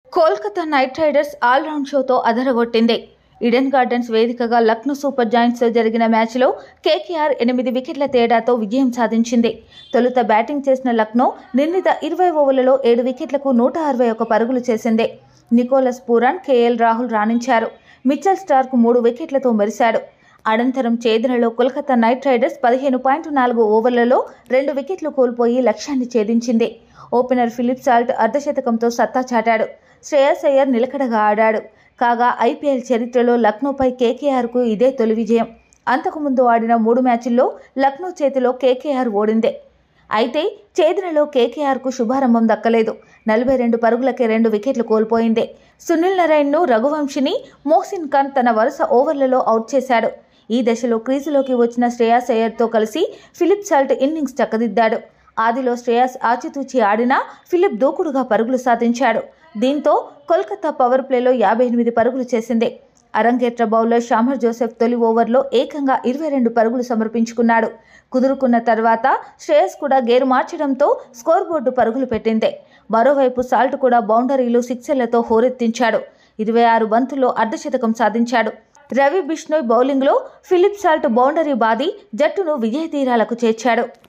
Kolkata Knight Riders all round షోతో అదరగొట్టింది. Eden Gardens వేదికగా లక్నో సూపర్ జాయింట్స్తో జరిగిన మ్యాచ్లో కేకేఆర్ 8 వికెట్ల తేడాతో విజయం సాధించింది. తొలుత బ్యాటింగ్ చేసిన లక్నో నిర్ణీత 20 ఓవర్లలో 7 వికెట్లకు 161 పరుగులు చేసింది. నికోలస్ పూరన్, కేఎల్ రాహుల్ రాణించారు. మిచెల్ స్టార్క్ 3 వికెట్లతో మెరిశాడు. అనంతరం ఛేదనలో కోల్కతా నైట్ రైడర్స్ 15.4 ఓవర్లలో 2 వికెట్లు కోల్పోయి లక్ష్యాన్ని ఛేదించింది. ఓపెనర్ ఫిలిప్ సాల్ట్ అర్ధశతకంతో సత్తా చాటాడు. శ్రేయస్ అయ్యర్ నిలకడగా ఆడాడు. కాగా ఐపీఎల్ చరిత్రలో లక్నోపై కేకేఆర్కు ఇదే తొలి విజయం. అంతకుముందు ఆడిన 3 మ్యాచ్ల్లో లక్నో చేతిలో కేకేఆర్ ఓడిందే. అయితే ఛేదనలో కేకేఆర్కు శుభారంభం దక్కలేదు. 42 పరుగులకే 2 వికెట్లు కోల్పోయింది. సునీల్ నరైన్ను, రఘువంశిని, మోహ్సిన్ ఖాన్ తన వరుస ఓవర్లలో అవుట్ చేశాడు. ఈ దశలో క్రీజులోకి వచ్చిన శ్రేయస్ అయ్యర్తో కలిసి ఫిలిప్ సాల్ట్ ఇన్నింగ్స్ చక్కదిద్దాడు. ఆదిలో శ్రేయస్ ఆచితూచి ఆడినా ఫిలిప్ దూకుడుగా పరుగులు సాధించాడు. దీంతో కోల్కతా పవర్ ప్లేలో 58 పరుగులు చేసింది. అరంగేట్ర బౌలర్ షామర్ జోసెఫ్ తొలి ఓవర్లో ఏకంగా 22 పరుగులు సమర్పించుకున్నాడు. కుదురుకున్న తర్వాత శ్రేయస్ కూడా గేరు మార్చడంతో స్కోర్ బోర్డు పరుగులు పెట్టింది. మరోవైపు సాల్ట్ కూడా బౌండరీలు, సిక్సర్లతో హోరెత్తించాడు. 26 బంతుల్లో అర్ధశతకం సాధించాడు. రవి బిష్నోయ్ బౌలింగ్లో ఫిలిప్ సాల్ట్ బౌండరీ బాది జట్టును విజయ తీరాలకు చేర్చాడు.